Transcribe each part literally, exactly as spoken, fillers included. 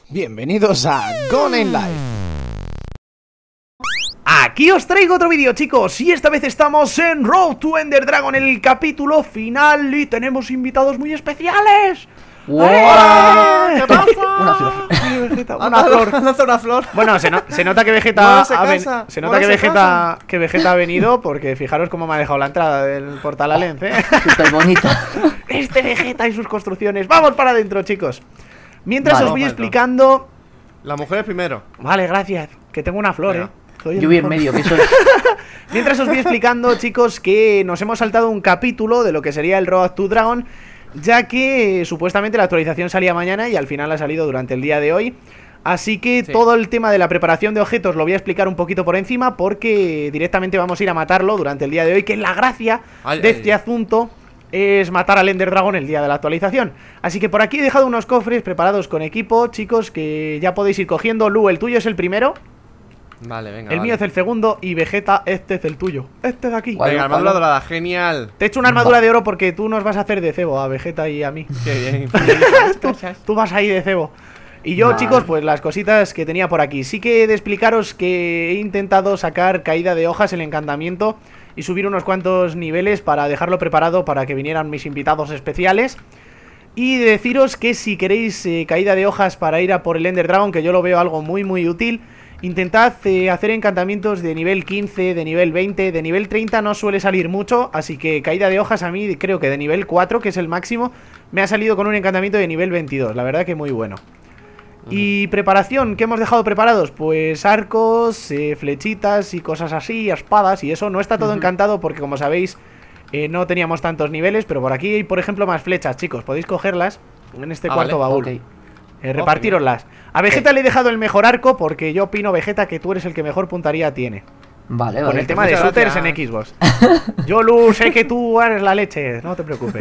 Bienvenidos a Gone in Life. Aquí os traigo otro vídeo, chicos, y esta vez estamos en Road to Ender Dragon, el capítulo final, y tenemos invitados muy especiales. ¡Wow! ¡Eh! ¿Qué pasa? Una flor. Sí, Vegeta, una flor. Lanza una flor. Bueno, se, no- se nota que Vegeta Bueno, se ha ven- casa. se nota Bueno, que se Vegeta que Vegeta ha venido, porque fijaros cómo me ha dejado la entrada del portal a Lens, ¿eh? Súper bonita. Este Vegeta y sus construcciones. Vamos para adentro, chicos. Mientras Vale, os voy vamos para explicando. La mujer es primero. Vale, gracias. Que tengo una flor, Venga. eh. Soy el Yo voy en mejor. medio, que soy. Mientras os voy explicando, chicos, que nos hemos saltado un capítulo de lo que sería el Road to Dragon, ya que eh, supuestamente la actualización salía mañana y al final ha salido durante el día de hoy. Así que Sí. todo el tema de la preparación de objetos lo voy a explicar un poquito por encima, porque directamente vamos a ir a matarlo durante el día de hoy, que la gracia Ay, de ay, este ay. asunto es matar al Ender Dragon el día de la actualización. Así que por aquí he dejado unos cofres preparados con equipo, chicos, que ya podéis ir cogiendo. Lu, el tuyo es el primero. Vale, venga. El vale. mío es el segundo y Vegeta, este es el tuyo. Este de aquí. Guay. Venga, armadura dorada, genial. Te he hecho una armadura de oro porque tú nos vas a hacer de cebo a Vegeta y a mí. Qué bien. tú, tú vas ahí de cebo. Y yo, Vale. chicos, pues las cositas que tenía por aquí. Sí que he de explicaros que he intentado sacar caída de hojas, el encantamiento, y subir unos cuantos niveles para dejarlo preparado para que vinieran mis invitados especiales. Y deciros que si queréis eh, caída de hojas para ir a por el Ender Dragon, que yo lo veo algo muy muy útil, intentad eh, hacer encantamientos de nivel quince, de nivel veinte, de nivel treinta no suele salir mucho, así que caída de hojas a mí creo que de nivel cuatro, que es el máximo, me ha salido con un encantamiento de nivel veintidós, la verdad que muy bueno. Y preparación, ¿qué hemos dejado preparados? Pues arcos, eh, flechitas y cosas así, espadas y eso. No está todo encantado porque, como sabéis, eh, no teníamos tantos niveles, pero por aquí hay, por ejemplo, más flechas, chicos. Podéis cogerlas en este Ah, cuarto vale, baúl. ok. Eh, repartiroslas. A Vegeta le he dejado el mejor arco porque yo opino, Vegeta, que tú eres el que mejor puntería tiene. Vale, Con vale. el tema de muchas shooters en gracias. Xbox. Yo, Lu, sé que tú eres la leche, no te preocupes.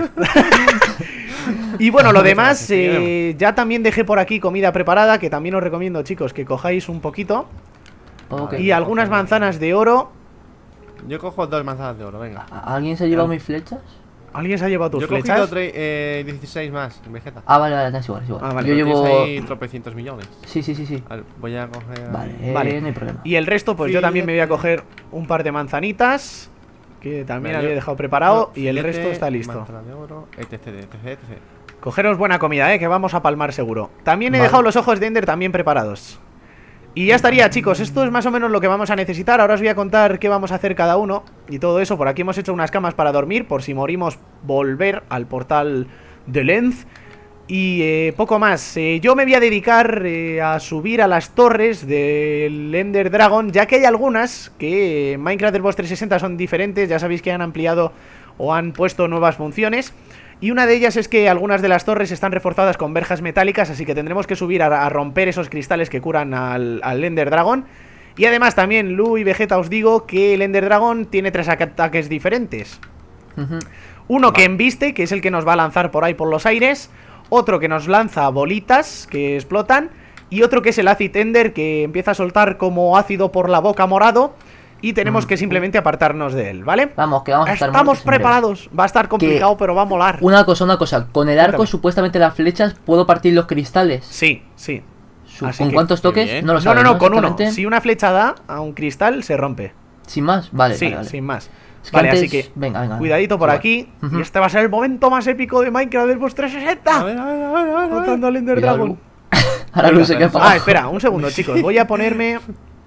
Y bueno, lo Muchas demás, gracias, te eh, ya también dejé por aquí comida preparada, que también os recomiendo, chicos, que cojáis un poquito. Ok. Y algunas manzanas de oro. Yo cojo dos manzanas de oro, venga. ¿A- ¿Alguien se ha llevado mis flechas? ¿Alguien se ha llevado tus Yo he cogido flechas? tre- eh, dieciséis más en Vegeta. Ah, vale, vale, es igual, es igual. Ah, vale, Yo pero llevo. Tienes ahí tropecientos millones. Sí, sí, sí, sí. A ver, voy a coger. Vale, ahí. eh, Vale. no hay problema. Y el resto, pues yo también me voy a coger un par de manzanitas, que también Vale, había yo- dejado preparado, yo, y el filete, resto está listo. manzana de oro, etc, etc, etcétera. Cogeros buena comida, eh, que vamos a palmar seguro. También he Vale. dejado los ojos de Ender también preparados. Y ya estaría, chicos, esto es más o menos lo que vamos a necesitar. Ahora os voy a contar qué vamos a hacer cada uno y todo eso. Por aquí hemos hecho unas camas para dormir, por si morimos, volver al portal de Lens. Y eh, poco más. Eh, yo me voy a dedicar eh, a subir a las torres del Ender Dragon, ya que hay algunas que en Minecraft del Boss trescientos sesenta son diferentes. Ya sabéis que han ampliado o han puesto nuevas funciones. Y una de ellas es que algunas de las torres están reforzadas con verjas metálicas, así que tendremos que subir a, a romper esos cristales que curan al, al Ender Dragon. Y además también, Lu y Vegeta, os digo que el Ender Dragon tiene tres ataques diferentes. Ujú. Uno que embiste, que es el que nos va a lanzar por ahí por los aires. Otro que nos lanza bolitas que explotan. Y otro que es el Acid Ender, que empieza a soltar como ácido por la boca morado. Y tenemos Mm. que simplemente apartarnos de él, ¿vale? Vamos, que vamos a estar Estamos muertos en breve. preparados. Va a estar complicado, pero va a molar. Una cosa, una cosa. Con el arco, Cuéntame. supuestamente las flechas, puedo partir los cristales. Sí, sí. Su- Así ¿Con que- cuántos qué toques? bien. No lo No, sabes, no, no, con uno. Exactamente. Si una flecha da a un cristal, se rompe. Sin más, vale, Sí, vale, vale. sin más. Es que Vale, antes- así que venga, venga. cuidadito por Igual. aquí. Ujú. Y este va a ser el momento más épico de Minecraft del Boss A trescientos ver, sesenta. a ver, a ver, a ver, a ver. Matando al Ender Cuidado, Dragon. Lu. Ahora Lu se queda para Ah, abajo. espera, un segundo, chicos. Voy a ponerme...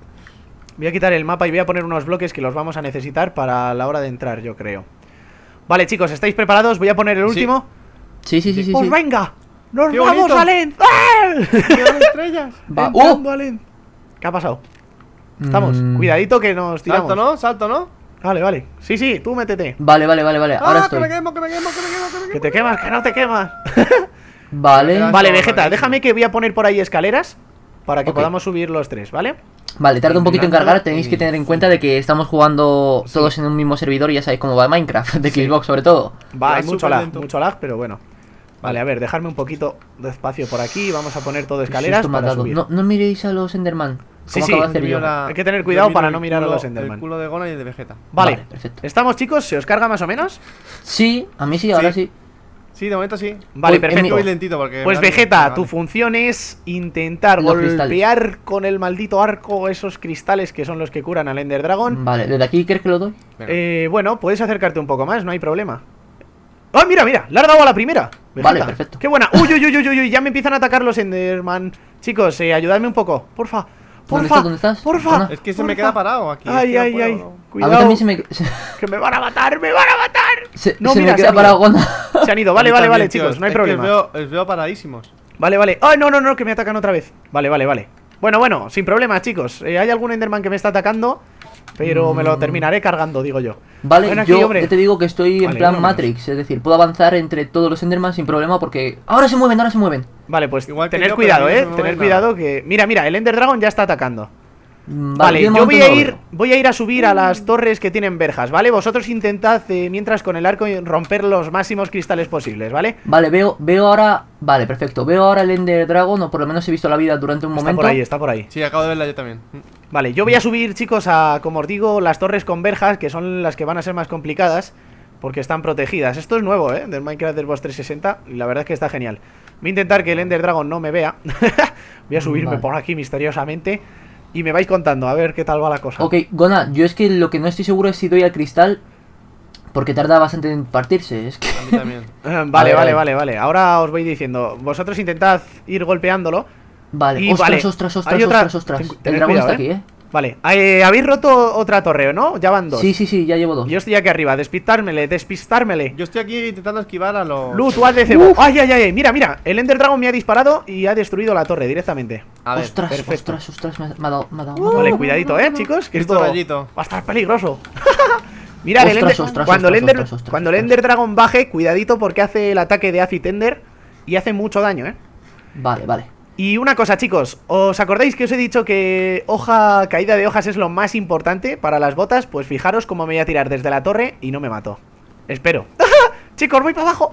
Voy a quitar el mapa y voy a poner unos bloques que los vamos a necesitar para la hora de entrar, yo creo. Vale, chicos, ¿estáis preparados? Voy a poner el Sí. último. Sí, sí, sí, sí. ¡Pues sí. venga! ¡Nos ¡Qué vamos bonito! a Lens! ¡Ah! ¡Qué estrellas! Va. Entrando ¡Uh! a Lens. ¿Qué ha pasado? Estamos. Mm. Cuidadito que nos tiramos. Salto, ¿no? Salto, ¿no? Vale, vale. Sí, sí, tú métete. Vale, vale, vale, vale. Ahora ¡Ah, estoy. que me quemo, que me quemo, que me quemo, que me Que quemo! te quemas, que no te quemas. Vale. Vale. Vale, todo Vegeta, rarísimo. déjame que voy a poner por ahí escaleras para que Ok. podamos subir los tres, ¿vale? Vale, tarda un poquito en Mirando cargar. Tenéis que tener en cuenta de que estamos jugando todos en un mismo servidor y ya sabéis cómo va Minecraft, de Sí. Xbox sobre todo. Va, Va hay mucho súper lag, lento. mucho lag, pero bueno. Vale, a ver, dejarme un poquito de espacio por aquí. Vamos a poner todo escaleras Susto me ha para dado. subir. No, no miréis a los Enderman. Sí, Como sí. acabo de hacer Yo yo. la- Hay que tener cuidado yo miro para el no mirar a culo- los Enderman. El culo de Gona y el de Vegeta. Vale, Vale, perfecto. ¿estamos, chicos? ¿Se os carga más o menos? Sí, a mí sí, ahora sí. Sí, de momento sí. Vale, Uy, perfecto. Voy lentito porque. Pues vale, Vegeta, vale. tu función es intentar Los golpear con el maldito arco esos cristales que son los que curan al Ender Dragon. Vale, ¿desde aquí crees que lo doy? Venga. Eh, bueno, puedes acercarte un poco más, no hay problema. ¡Ah, mira, mira! ¡Le has dado a la primera! Vegeta. Vale, perfecto. ¡Qué buena! ¡Uy, uy, uy, uy, uy! Ya me empiezan a atacar los Enderman. Chicos, eh, ayudadme un poco. Porfa. ¿Dónde Porfa. estás? ¿Dónde estás? Porfa. Zona. Es que se me porfa. queda parado aquí. es Ay, que no ay, puedo, ay. no. A Cuidado. mí también se me, se, Que me van a matar, me van a matar. se- No, se mira, me se queda han ido. parado Gonda. Se han ido. Vale, A mí vale, también, vale, tío, chicos, no hay es que problema. os veo, os veo paradísimos. Vale, vale. ¡Ay, no, no, no! Que me atacan otra vez. Vale, vale, vale. Bueno, bueno, sin problemas, chicos. Eh, hay algún Enderman que me está atacando, pero me lo terminaré cargando, digo yo. Vale, Ven aquí, yo hombre. ya te digo que estoy en Vale, plan vámonos. Matrix, es decir, puedo avanzar entre todos los Enderman sin problema porque... ¡Ahora se mueven, ahora se mueven! Vale, pues Igual que tener yo, cuidado, pero a mí eh. no me Tener mueve cuidado que... Mira, mira, el Ender Dragon ya está atacando. Mm, Vale, de yo momento voy no a lo ir veo. voy a ir a subir a las torres que tienen verjas, ¿vale? Vosotros intentad, eh, mientras con el arco, romper los máximos cristales posibles, ¿vale? Vale, veo, veo ahora... Vale, perfecto. Veo ahora el Ender Dragon, o por lo menos he visto la vida durante un Está momento. por ahí, está por ahí. Sí, acabo de verla yo también. Vale, yo voy a subir, chicos, a, como os digo, las torres con verjas, que son las que van a ser más complicadas, porque están protegidas. Esto es nuevo, ¿eh? Del Minecraft del Boss trescientos sesenta, y la verdad es que está genial. Voy a intentar que el Ender Dragon no me vea. Voy a subirme Vale. por aquí misteriosamente, y me vais contando, a ver qué tal va la cosa. Ok, Gona, yo es que lo que no estoy seguro es si doy al cristal, porque tarda bastante en partirse, es que... A mí también. Eh, Vale, ver, vale, a ver. vale, vale. Ahora os voy diciendo. Vosotros intentad ir golpeándolo. Vale, Y ostras, vale, ostras, ostras, hay otra- ostras, ostras. ten- El tened dragón cuidado, está aquí, ¿eh? Vale, eh, habéis roto otra torre, ¿no? Ya van dos. Sí, sí, sí, ya llevo dos. Yo estoy aquí arriba, despistármele, despistármele. Yo estoy aquí intentando esquivar a los. Lu, tú haz de cebo. Ay, ay, ay, mira, mira. El Ender Dragon me ha disparado y ha destruido la torre directamente. A ver. Ostras, perfecto. ostras, ostras, me ha, me ha dado, me ha dado. me ha dado. Vale, cuidadito, eh, chicos. Que Listo, esto rayito. va a estar peligroso. Mirad, el Ostras, Ender, ostras, cuando, el ostras, Ender, ostras, ostras, cuando el ostras. Ender Dragon baje, cuidadito porque hace el ataque de Acid Ender y hace mucho daño, eh. Vale, vale. Y una cosa, chicos, ¿os acordáis que os he dicho que hoja, caída de hojas es lo más importante para las botas? Pues fijaros cómo me voy a tirar desde la torre y no me mato. Espero. Chicos, voy para abajo.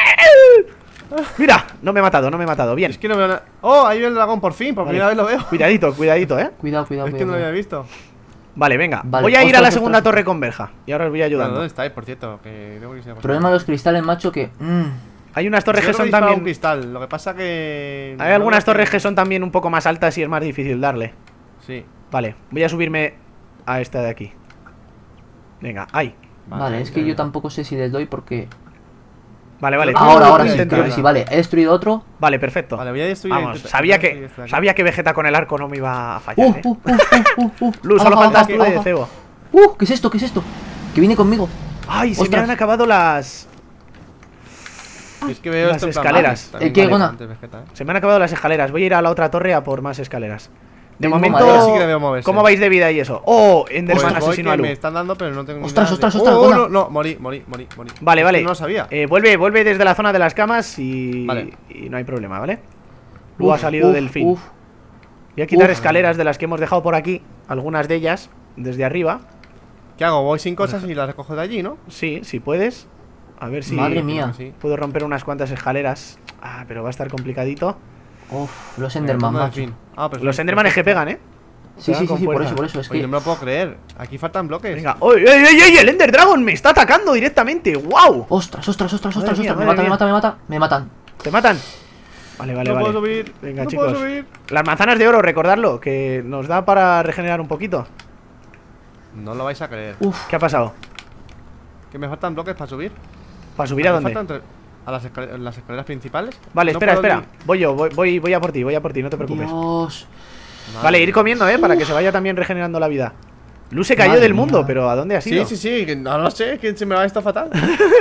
Mira, no me he matado, no me he matado. Bien. Es que no veo nada. ¡Oh! Ahí ve el dragón por fin, por Vale. primera vez lo veo. Cuidadito, cuidadito, eh. Cuidado, cuidado, Es que no cuidado. lo había visto. Vale, venga. Vale, Voy a ir a ostras, la ostras, segunda ostras. torre con verja. Y ahora os voy Bueno, ayudando. ¿dónde estáis, por cierto? Que tengo que irse a pasar. Problema de los cristales, macho, que... mm, Hay unas torres Yo que creo son he disparado un también... cristal. Lo que pasa que. Hay algunas torres que son también un poco más altas y es más difícil darle. Sí. Vale, voy a subirme a esta de aquí. Venga, ahí. Vale, es que yo tampoco sé si les doy porque... Vale, vale. tú Ahora, ahora sí, intenta. creo que sí, vale. He destruido otro. Vale, perfecto. Vale, voy a destruir. Vamos, intenta- sabía intenta que destruir este de aquí. sabía que Vegeta con el arco no me iba a fallar, Uh, eh. uh, uh, uh, uh, uh. Lu, solo Abajo, faltas abajo, tú de abajo. cebo. Uh, ¿qué es esto? ¿Qué es esto? Que viene conmigo. Ay, se me Ostras. han acabado las... Es que veo Las esto en plan escaleras. Matrix, también Eh, ¿qué, vale Gona? antes Vegeta, ¿eh? Se me han acabado las escaleras. Voy a ir a la otra torre a por más escaleras. De Tengo momento, madera. Sí que le veo moverse. ¿cómo vais de vida y eso? Oh, Enderman Pues voy asesino que a Lu. me están dando, pero no tengo ni Ostras, nada ostras, de- ostras, Oh, Gona. no, no, morí, morí, morí, morí. Vale, Es vale. que no lo sabía. Eh, vuelve, vuelve desde la zona de las camas y... Vale. y no hay problema, ¿vale? Lu ha Uf, salido uf, del fin. uf. Voy a quitar uf. escaleras de las que hemos dejado por aquí. Algunas de ellas, desde arriba. ¿Qué hago? Voy sin cosas y las recojo de allí, ¿no? Sí, si puedes. A ver si Madre Creo mía. que sí. puedo romper unas cuantas escaleras. Ah, pero va a estar complicadito. Uf, los Venga, Enderman, turno de macho. fin. Ah, perfecto, Los Endermanes que perfecto. pegan, ¿eh? Sí, sí, con sí, sí, por fuerza. eso, por eso. Es Oye, que... no me lo puedo creer. Aquí faltan bloques. Venga. ¡Oye, oye, oye, oye! ¡El Ender Dragon me está atacando directamente! ¡Wow! Ostras, ostras, ostras, Madre ostras, mía, ostras. Me madre mata, me mía. mata, me mata. Me matan. ¿Te matan? Vale, vale, no vale. puedo subir. Venga, no chicos. puedo subir. Las manzanas de oro, recordadlo, que nos da para regenerar un poquito. No lo vais a creer. Uf, ¿Qué ha pasado? Que me faltan bloques para subir. ¿Para subir a Me dónde? faltan tre- a las, escale- las escaleras principales. Vale, No espera, puedo espera. ni- Voy yo, voy, voy, voy a por ti, voy a por ti, no te preocupes. Dios. Madre Vale, ir mía. comiendo, eh, para que se vaya también regenerando la vida. Lu se cayó Madre del mundo, mía. pero ¿a dónde ha Sí, sido? sí, sí, que no lo sé, que se me va esto fatal.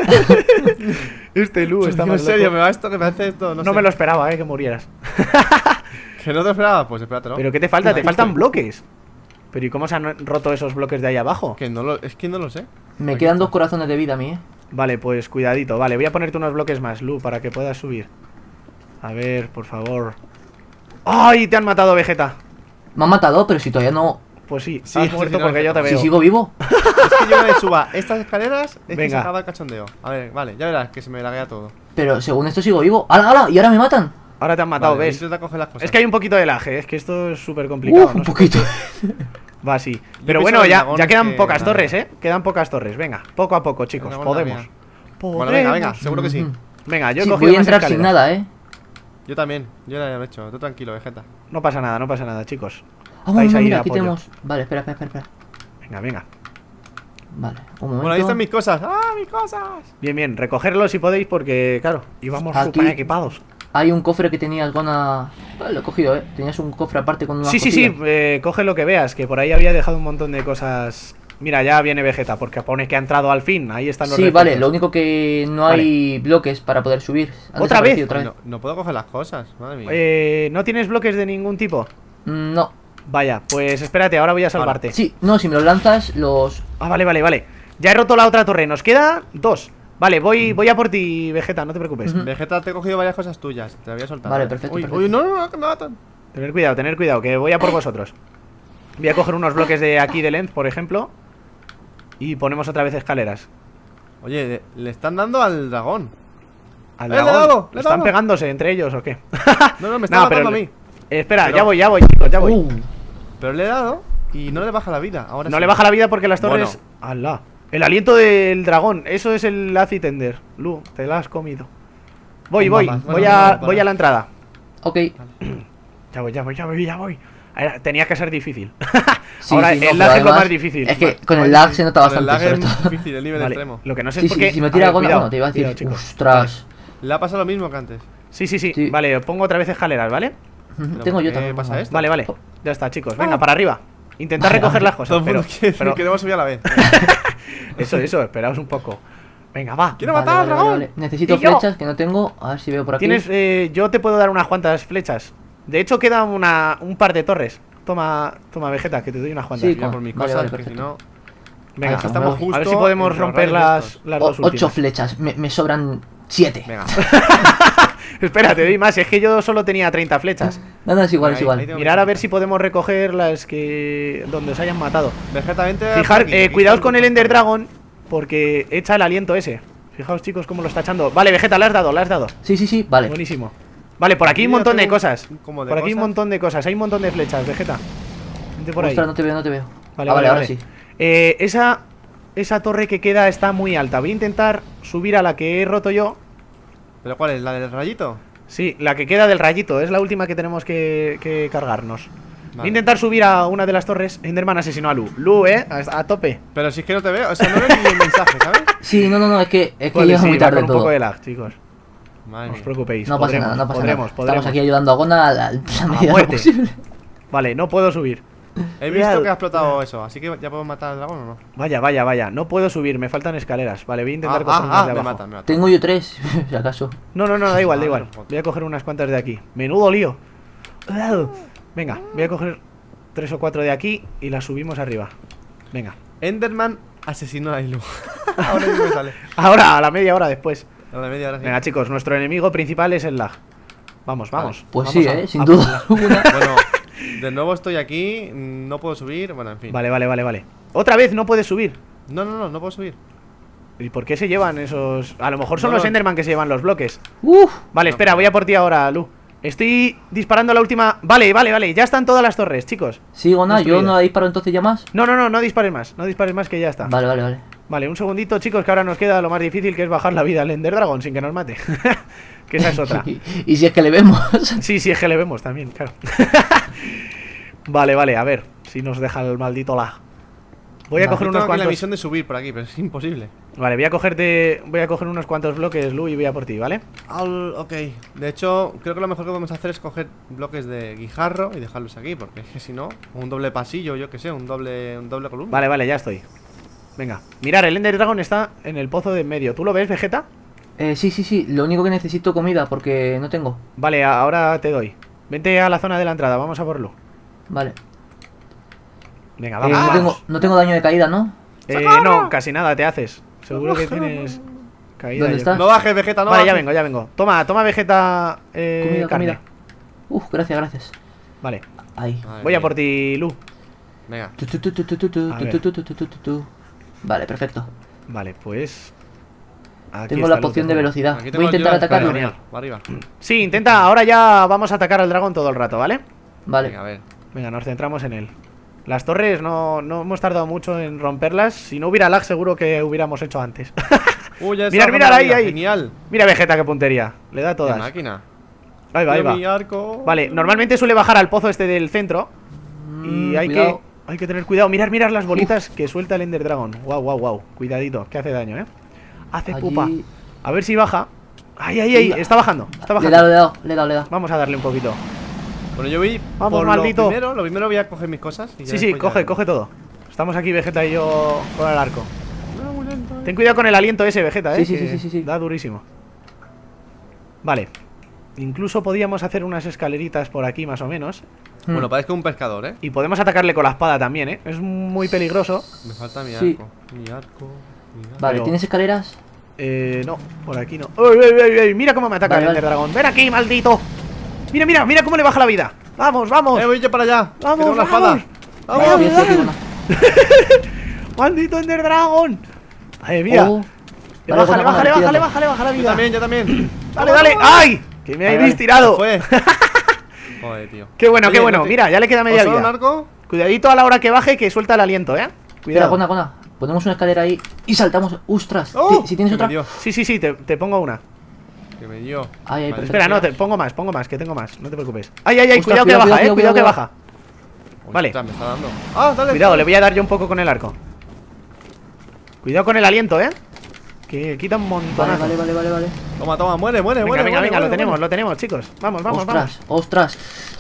Este Lu está en más serio, loco. me va esto, que me hace esto. No, No sé. me lo esperaba, eh, que murieras. Que no te esperaba, pues espérate, ¿no? Pero ¿qué te falta? Te Justo. faltan bloques. Pero ¿y cómo se han roto esos bloques de ahí abajo? Que no lo, es que no lo sé. Me Aquí quedan está. dos corazones de vida a mí, eh. Vale, pues cuidadito. Vale, voy a ponerte unos bloques más, Lu, para que puedas subir. A ver, por favor. ¡Ay! Te han matado, Vegeta. Me han matado, pero si todavía no... Pues sí, Sí, has sí, muerto sí, no, porque yo te Si veo. sigo vivo. Es que yo me suba estas escaleras, es que se Venga. acaba el cachondeo. A ver, vale, ya verás que se me laguea todo. Pero según esto sigo vivo. ¡Hala, hala! ¿Y ahora me matan? Ahora te han matado, Vale, ¿ves? intenta coger las cosas. Es que hay un poquito de lag, ¿eh? Es que esto es súper complicado. Uf, no un sé poquito. por qué. Va así. Pero pienso bueno, en ya, dragones ya quedan que pocas nada. torres, ¿eh? Quedan pocas torres. Venga, poco a poco, chicos. Dragón Podemos. también. Bueno, venga, venga, Podemos. seguro que sí. Ujú. Venga, yo he Sí, cogido voy a más entrar sin escaleras. nada, ¿eh? Yo también, yo ya lo he hecho. Tú tranquilo, Vegeta. No pasa nada, no pasa nada, chicos. Ah, bueno, Estáis ahí de mira, aquí apoyo. tenemos... Vale, espera, espera, espera, espera. Venga, venga. Vale, un momento. Bueno, ahí están mis cosas. ¡Ah, mis cosas! Bien, bien, recogerlo si podéis porque, claro, íbamos Aquí. súper equipados. Hay un cofre que tenías, Gona... Vale, lo he cogido, ¿eh? Tenías un cofre aparte con una Sí, sí, sí, eh, coge lo que veas, que por ahí había dejado un montón de cosas. Mira, ya viene Vegeta, porque pone que ha entrado al fin. Ahí están los Sí, refuerzos. vale, lo único que no hay bloques para poder subir. Han ¿Otra vez? desaparecido Otra vez. No, no puedo coger las cosas, madre mía. Eh, ¿No tienes bloques de ningún tipo? Mm, No. Vaya, pues espérate, ahora voy a salvarte. Sí, no, si me los lanzas, los... Ah, vale, vale, vale. Ya he roto la otra torre, nos queda dos. Vale, voy, voy a por ti, Vegeta, no te preocupes. Ujú. Vegeta, te he cogido varias cosas tuyas. Te voy a soltar. Vale, perfecto, Uy, perfecto. uy, no, no, no, que me matan. Tener cuidado, tener cuidado, que voy a por vosotros. Voy a coger unos bloques de aquí de length, por ejemplo. Y ponemos otra vez escaleras. Oye, le, le están dando al dragón. Al Eh, le he dragón. dado, le he ¿Están dado. pegándose entre ellos o qué? No, no, me está No, matando pero- a mí. Eh, espera, Pero- ya voy, ya voy, chicos, ya voy. Uh, Pero le he dado y no le baja la vida. Ahora No sí. le baja la vida porque las torres... Bueno. ¡Hala! El aliento del dragón, eso es el acid tender. Lu, te la has comido. Voy, Con voy, babas. voy, Bueno, a, no, para. voy a la entrada. ok. Ya voy, ya voy, ya voy, ya voy. Era- tenía que ser difícil. Sí, Ahora, sí, no, el pero lag es lo además, más difícil. Es que Vale, con el vale, lag sí. se nota Con el bastante, lag sobre es todo. difícil, el nivel Vale, extremo. lo que no sé Sí, es por sí, qué... si me A tira ver, Gona, cuidado, bueno, te iba a decir, cuidado, chicos. ostras. Le ha pasado lo mismo que antes. Sí, sí, sí, Sí. Vale, pongo otra vez escaleras, ¿vale? Ujú, Pero Tengo ¿por yo qué también. pasa vale. esto? Vale, vale. Ya está, chicos. Venga, para arriba. Intentad Vale, recoger vale. las Todo cosas, el pero... mundo quiere pero que debemos subir a la vez. eso, eso, esperaos un poco. Venga, va. Quiero Vale, matar al vale, vale, dragón. vale. Necesito Y yo. flechas que no tengo. A ver si veo por aquí. Tienes, eh, yo te puedo dar unas cuantas flechas. De hecho, queda una, un par de torres. Toma, toma, Vegeta, que te doy unas cuantas. Sí, Mira con- por mis vale, cosas, vale, que si perfecto. no. Venga, Ahí Estamos justo a ver si justo podemos entre los romper rayos las, estos. las O- dos ocho últimas. flechas. Me, me sobran siete. Venga. Espera, te doy más. Es que yo solo tenía treinta flechas. No, no, es igual, es Ahí, igual. ahí tengo Mirar a mis ver si podemos recoger las que... donde os hayan matado. Vegeta, vente. Fijar, aquí, eh, aquí cuidaos está con el grupo. Ender Dragon, porque echa el aliento ese. Fijaos, chicos, cómo lo está echando. Vale, Vegeta, le has dado, le has dado. Sí, sí, sí, vale. Buenísimo. Vale, por aquí Aquí un ya montón de tengo cosas. como de Por aquí un cosas. montón de cosas. Hay un montón de flechas, Vegeta. Vente por ahí. Ostras, no te veo, no te veo. Vale, Ah, vale, ahora vale. sí. Eh, esa, esa torre que queda está muy alta. Voy a intentar subir a la que he roto yo. ¿Pero cuál es? ¿La del rayito? Sí, la que queda del rayito. Es la última que tenemos que, que cargarnos. Voy a Vale. intentar subir a una de las torres. Enderman asesinó a Lu. Lu, eh, a, a tope. Pero si es que no te veo, o sea, no veo ni el mensaje, ¿sabes? Sí, no, no, no, es que, es que Vale, llega sí, muy va tarde con un todo. poco de lag, chicos. Madre No os mía. preocupéis. No pasa podremos, nada, no pasa podremos, nada. podremos. Estamos aquí ayudando a Gona a la, a la medida muerte. posible. Vale, no puedo subir. He visto Cuidado. que ha explotado eso, así que ya podemos matar al dragón o no. Vaya, vaya, vaya. No puedo subir, me faltan escaleras. Vale, voy a intentar Ah, coger ah, unas ah, de me abajo. matan, me matan. Tengo yo tres, si acaso. No, no, no, da igual, da Ah, igual. no, joder. Voy a coger unas cuantas de aquí. Menudo lío. Venga, voy a coger tres o cuatro de aquí y las subimos arriba. Venga. Enderman asesinó a Ilu. Ahora sí me sale. Ahora, a la media hora después. A la media hora sí. Venga, chicos, nuestro enemigo principal es el lag. Vamos, vamos. Pues Vamos sí, a- eh, sin a- duda alguna. Bueno, de nuevo estoy aquí, no puedo subir, bueno, en fin. Vale, vale, vale, vale. Otra vez no puedes subir. No, no, no, no puedo subir. ¿Y por qué se llevan esos...? A lo mejor son No, los no. Enderman que se llevan los bloques. Uf, Vale, No, espera, pero- voy a por ti ahora, Lu. Estoy disparando la última... Vale, vale, vale, ya están todas las torres, chicos. sí, Gona, yo Destruido. no la disparo entonces ya más. No, no, no, no dispares más. No dispares más que ya está. Vale, vale, vale. Vale, un segundito, chicos, que ahora nos queda lo más difícil, que es bajar la vida al Ender Dragon sin que nos mate. Que esa es otra. Y, y si es que le vemos. Sí, sí, es que le vemos también, claro. Vale, vale, a ver si nos deja el maldito lag. Voy a Vale. coger Yo unos tengo aquí la cuantos... misión de subir por aquí, pero es imposible. Vale, voy a cogerte... Voy a coger unos cuantos bloques, Lu, y voy a por ti, ¿vale? Al- ok, de hecho, creo que lo mejor que podemos hacer es coger bloques de guijarro y dejarlos aquí, porque es que si no, un doble pasillo, yo que sé, un doble, un doble columna. Vale, vale, ya estoy. Venga, mirar, el Ender Dragon está en el pozo de en medio. ¿Tú lo ves, Vegeta? Eh, sí, sí, sí. Lo único que necesito comida porque no tengo. Vale, a- ahora te doy. Vente a la zona de la entrada, vamos a por Lu. Vale. Venga, Eh, vamos, no, vamos. tengo, no tengo daño de caída, ¿no? Eh, no, casi nada te haces. Seguro que tienes caída. ¿Dónde yo estás? No bajes, Vegeta, no Vale, ya bajes. vengo, ya vengo. Toma, toma Vegeta eh, comida, carne. comida. Uf, gracias, gracias. Vale, Ahí. Madre voy a mía. por ti, Lu. Venga. Tu, tu, tu, tu, tu, tu, tu, A tu, ver. tu, tu, tu, tu, tu, tu. Vale, perfecto. Vale, pues... aquí Tengo está la Lu, poción te de pongo. velocidad. Aquí Voy tengo a intentar yo- atacarlo. Vale, Genial, va arriba. Sí, intenta, ahora ya vamos a atacar al dragón todo el rato, ¿vale? Vale. Venga, a ver. Venga, nos centramos en él. Las torres no, no hemos tardado mucho en romperlas. Si no hubiera lag seguro que hubiéramos hecho antes. Uy, ya Mirad, está mirad, la ahí, vida, ahí. Genial. Mira Vegeta qué puntería. Le da Qué todas. máquina. Ahí va, ahí Tío, va. mi arco. Vale, normalmente suele bajar al pozo este del centro. Y Mm, hay cuidado. que, hay que tener cuidado. Mirar, mirar las bolitas que suelta el Ender Dragon. Wow, wow, wow. Cuidadito, que hace daño, ¿eh? Hace Allí- pupa. A ver si baja. Ay, ay, ay. Está bajando. Está Le he bajando. dado, le he dado, le he dado, le he dado. Vamos a darle un poquito. Bueno, yo voy Vamos, por maldito. Lo primero, lo primero voy a coger mis cosas. y ya Sí, sí, después coge, ya- coge todo. Estamos aquí Vegeta y yo con el arco. No, muy lento, eh. Ten cuidado con el aliento ese, Vegeta, ¿eh? Sí, sí, que sí, sí, sí, sí. Da durísimo. Vale. Incluso podíamos hacer unas escaleritas por aquí, más o menos. Mm. Bueno, parezco un pescador, ¿eh? Y podemos atacarle con la espada también, ¿eh? Es muy peligroso. Me falta mi Sí. arco. Mi arco. Mi arco. Vale, pero- ¿tienes escaleras? Eh, no, por aquí no. ¡Uy, uy, uy, uy! Mira cómo me ataca Vale, el Ender vale. Dragón. ¡Ven aquí, maldito! Mira, mira, mira cómo le baja la vida. ¡Vamos, vamos! Eh, voy yo para allá. que Vamos, tengo la vamos. espada. ¡Vamos, Vale, estoy aquí, vamos! bueno. ¡Maldito Ender Dragon! ¡Ay, mira! Oh. Le Vale, bájale, bueno, bájale, bueno, bájale, cuidado. bájale, baja la Yo vida. también, yo también. ¡Dale, dale! ¡Ay! Que me Vale, habéis vale. tirado. Fue. Joder, tío. Qué bueno, Oye, qué bueno. ¿no te- Mira, ya le queda media ¿os solo un vida. arco? Cuidadito a la hora que baje, que suelta el aliento, ¿eh? Espera, Cuidado. Gona, Gona. Ponemos una escalera ahí y saltamos. ¡Ostras! ¡Oh! Ti- Si tienes Que otra. me dio, Sí, sí, sí, te, te pongo una. que me dio. Ay, ay, Vale. Espera, no, te pongo más, pongo más, que tengo más. No te preocupes. ¡Ay, ay, ay! Ostras, Cuidado que cuidado, baja, cuidado, eh. Cuidado que cuidado, baja. Ostras, Vale. me está dando. Ah, dale. Cuidado, le voy a dar yo un poco con el arco. Cuidado con el aliento, eh. Que quita un Vale, montonazo. vale, vale, vale, vale. Toma, toma, muere, muere, Venga, muere. venga, muere, venga, lo muere, tenemos, muere. lo tenemos, chicos. Vamos, vamos, ostras, vamos. ostras.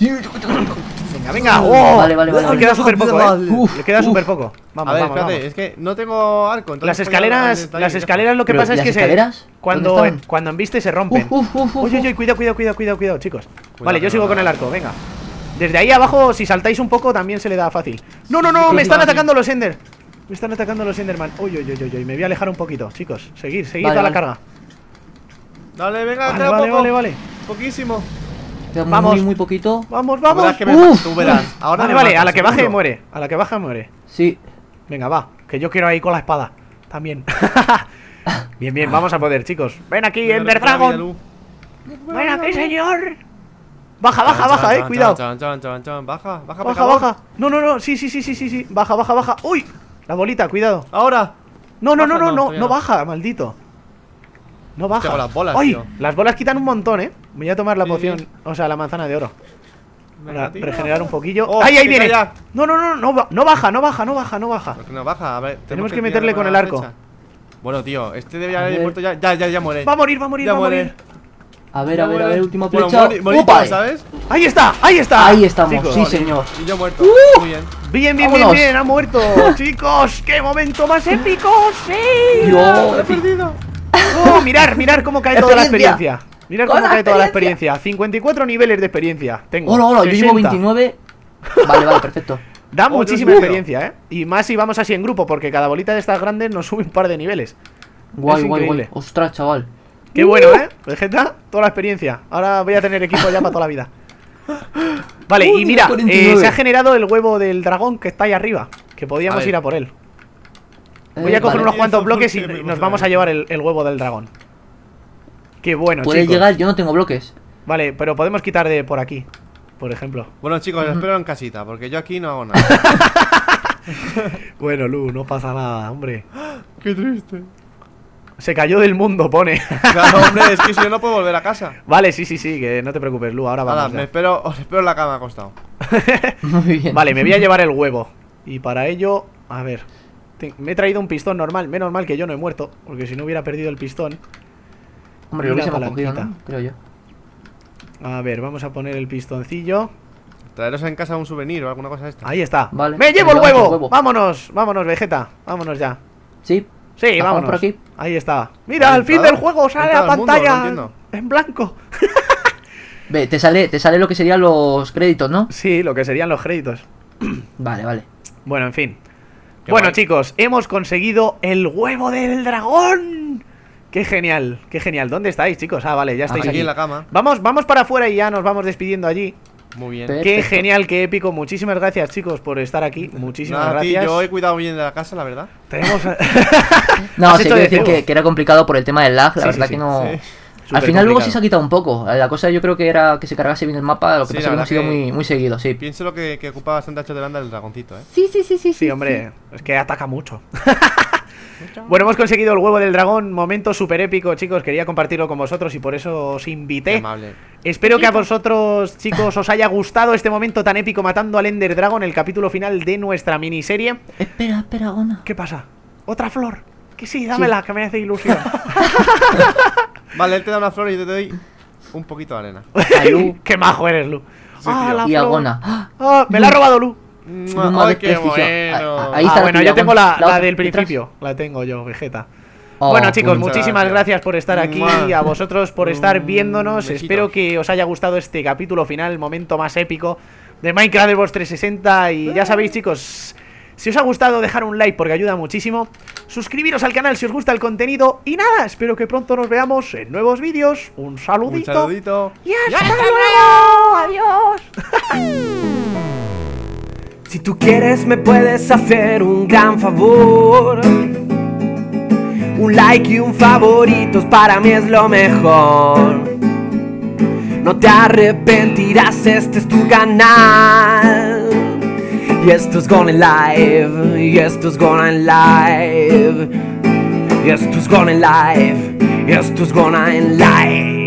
Venga, venga. ¡Oh! Vale, vale, vale, Le vale. queda súper poco, eh. Uf, Le queda uf. súper poco. Vamos, A ver, vamos, espérate, vamos. es que no tengo arco. entonces Las voy a- escaleras, está ahí, las ya escaleras lo que Pero, pasa es ¿las que se escaleras? cuando ¿Dónde en, están? cuando embiste se rompen. Uf, uf, uf, uf, Oye, uf. oye, cuidado, cuidado, cuidado, cuidado, cuidado, chicos. Vale, que yo sigo no con da. el arco, venga. Desde ahí abajo, si saltáis un poco, también se le da fácil. No, no, no, sí, me sí, están sí. atacando los Ender. Me están atacando los Enderman. Uy, uy, uy, uy, uy, me voy a alejar un poquito, chicos. Seguir, seguid Vale, a la vale. carga. Dale, venga, Vale, queda vale, poco. vale, vale. Poquísimo. Queda Vamos. muy, muy poquito. Vamos, La verdad vamos. es que me Uf. tú verás. Ahora Vale, me vale, matas, a la que baje seguro. muere. A la que baja muere. Sí. Venga, va. Que yo quiero ahí con la espada. También. Bien, bien, vamos a poder, chicos. Ven aquí, Mira, Ender recupera vida, Dragon. Lu. Ven aquí, señor. Baja, baja, Chan, baja, chan, eh. chan, Cuidado. chan, chan, chan, chan. Baja, baja, Baja, pecador. baja. No, no, no. Sí, sí, sí, sí, sí, sí. Baja, baja, baja. Uy. La bolita, cuidado. Ahora. No, no, no, Baja, no, no, no. todavía No no. baja, maldito. No baja. con las bolas, ¡Ay! tío. Las bolas quitan un montón, eh. Voy a tomar la Sí, poción. sí. O sea, la manzana de oro. Venga, Para tío. regenerar un poquillo. Oh, ¡Ay, ahí que viene! calla. No, no, no, no, ba- no baja, no baja, no baja, no baja. ¿Por qué no baja? A ver, Tenemos que tirarle meterle con el la arco. flecha. Bueno, tío, este debe A haber ver. muerto ya. Ya, ya, ya muere. Va a morir, va a morir, Ya va a muere. morir. A ver, Ya a ver, a muere. ver, última Bueno, flecha. mori- morí ¡Opa! yo, ¿sabes? Ahí está, ahí está. Ahí estamos, Chicos. sí, señor. Y yo muerto. ¡Uh! Muy bien. Bien, bien, bien, Vámonos. bien, ha muerto. Chicos, qué momento más épico. Sí. Dios. He perdido. Oh, mirar, mirar cómo cae toda la Experiencia. experiencia. Mirar cómo Hola, cae toda la experiencia. experiencia. cincuenta y cuatro niveles de experiencia. Tengo. Hola, hola, yo llevo sesenta. veintinueve. Vale, vale, perfecto. Da Oh, muchísima Dios mío. experiencia, ¿eh? Y más si vamos así en grupo, porque cada bolita de estas grandes nos sube un par de niveles. Guay, Es guay, increíble. guay. Ostras, chaval. Qué bueno, ¿eh? Vegeta, toda la experiencia. Ahora voy a tener equipo ya para toda la vida. Vale, Uy, y mira, cuarenta y nueve. eh, se ha generado el huevo del dragón que está ahí arriba. Que podíamos A ver. ir a por él. Voy Eh, a coger vale. unos cuantos Eso, bloques y porque- nos vamos a llevar el, el huevo del dragón. Qué bueno, Puedes chicos. llegar, yo no tengo bloques. Vale, pero podemos quitar de por aquí, por ejemplo. Bueno, chicos, os espero en casita, porque yo aquí no hago nada. Bueno, Lu, no pasa nada, hombre. Qué triste. Se cayó del mundo, pone. Claro, hombre, es que si yo no puedo volver a casa. Vale, sí, sí, sí, que no te preocupes, Lu, ahora Nada, vamos. me ya. espero, os espero en la cama acostado. Muy bien. Vale, me voy a llevar el huevo. Y para ello, a ver. te- Me he traído un pistón normal. Menos mal que yo no he muerto, porque si no hubiera perdido el pistón. Hombre, y lo la hubiésemos cogido, palanquita. ¿no? Creo yo. A ver, vamos a poner el pistoncillo. Traeros en casa un souvenir o alguna cosa de esta. Ahí está. Vale, ¡Me llevo el llevamos huevo! el huevo. Vámonos, vámonos, Vegeta. Vámonos ya. Sí. Sí, Bajamos vámonos. por aquí. Ahí está. Mira, ¿Has al fin entrado? del juego sale ¿Has la entrado al mundo? No pantalla entiendo. en blanco. Ve, te sale, te sale lo que serían los créditos, ¿no? Sí, lo que serían los créditos. Vale, vale. Bueno, en fin. Qué Bueno, guay. chicos, hemos conseguido el huevo del dragón. Qué genial, qué genial. ¿Dónde estáis, chicos? Ah, vale, ya estáis Aquí aquí. en la cama. Vamos, vamos para afuera y ya nos vamos despidiendo allí. Muy bien. Pero- Qué Perfecto. genial, qué épico. Muchísimas gracias, chicos, por estar aquí. Muchísimas Nada, tío, gracias. yo he cuidado bien de la casa, la verdad. Tenemos. No, Has sí, hecho quiero de decir todo. que, que era complicado por el tema del lag, la Sí, verdad sí, que sí, no... sí. Al final luego sí Supercomplicado. se ha quitado un poco. La cosa yo creo que era que se cargase bien el mapa, lo que Sí, pasa la es que hemos verdad ido que- muy, muy seguido, sí. Pienso lo que, que ocupa bastante ancho de banda el dragoncito, eh. Sí, sí, sí, sí. Sí, hombre, es que ataca mucho. Bueno, hemos conseguido el huevo del dragón. Momento súper épico, chicos. Quería compartirlo con vosotros y por eso os invité. Qué amable. Espero que a vosotros, chicos, os haya gustado este momento tan épico matando al Ender Dragon, el capítulo final de nuestra miniserie. Espera, espera, Gona. ¿Qué pasa? ¿Otra flor? Que sí, dámela, sí. Que me hace ilusión. Vale, él te da una flor y yo te doy un poquito de arena. Qué majo eres, Lu. Sí, ah, la y flor. a Gona. Ah, me la ha robado Lu. Ay, qué bueno. Ahí está. Ah, bueno, yo tengo la, la, la del principio. La tengo yo, Vegeta. Oh, bueno, chicos, muchísimas gracias. gracias por estar aquí. Y a vosotros por estar viéndonos. Besitos. Espero que os haya gustado este capítulo final, el momento más épico de Minecraft Xbox trescientos sesenta. Y ya sabéis, chicos, si os ha gustado, dejar un like porque ayuda muchísimo. Suscribiros al canal si os gusta el contenido. Y nada, espero que pronto nos veamos en nuevos vídeos. Un saludito. Un saludito. Y hasta luego. Adiós. Si tú quieres me puedes hacer un gran favor. Un like y un favorito para mí es lo mejor. No te arrepentirás, este es tu canal. Y esto es Gonna Live. Y esto es Gonna Live. Y esto es Gonna Live. Y esto es Gonna Live.